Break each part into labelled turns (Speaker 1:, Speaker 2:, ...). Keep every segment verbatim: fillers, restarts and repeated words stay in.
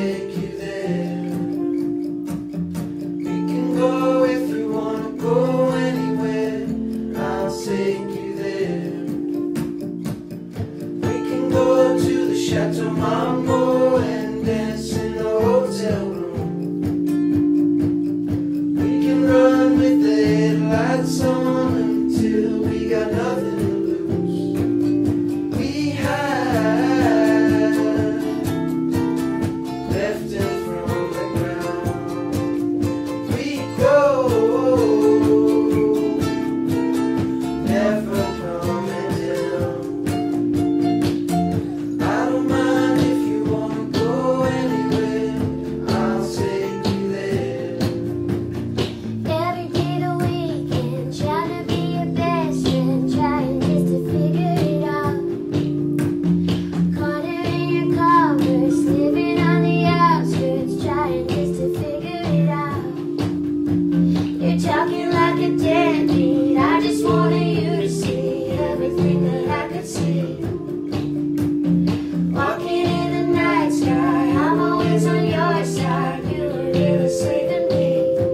Speaker 1: take you there. We can go if you wanna go anywhere. I'll take you there. We can go to the Chateau Marmont and dance in the hotel room. We can run with the headlights on until we got nothing to lose. We have left it from the ground. We go, never coming down. I don't mind if you wanna go anywhere. I'll take you there.
Speaker 2: Every day the weekend, trying to be your best friend, trying just to figure it out. Corner in your covers, living on the outskirts, trying just to figure it out. You're talking like a deadbeat. I just wanted you to see everything that I could see. Walking in the night sky, I'm always on your side. You were really saving me.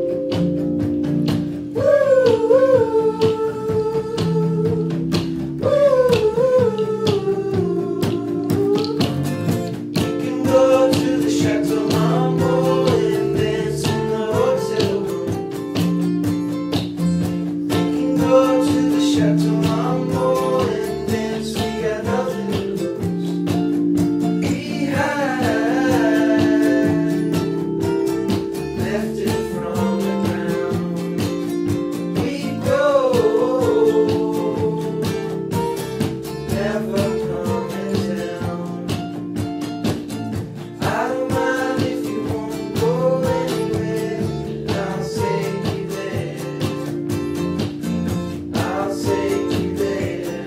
Speaker 2: Woo, woo, woo.
Speaker 1: We can go to the Chateau Marmont and dance in the hotel room. We can go to the Chateau Marmont and dance, we got nothing to lose. We have left it from the ground. We go, never coming down. I don't mind if you wanna go anywhere. I'll take you there. I'll take you there.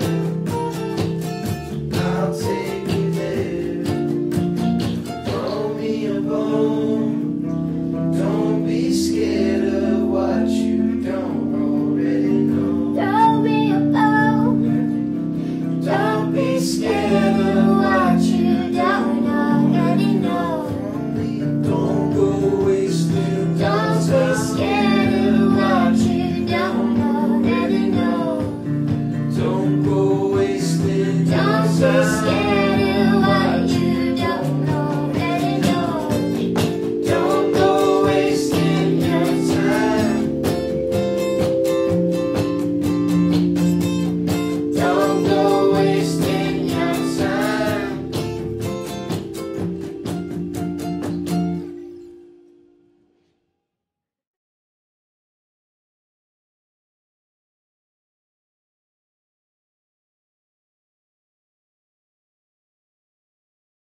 Speaker 1: I'll take you there. Throw me a bone.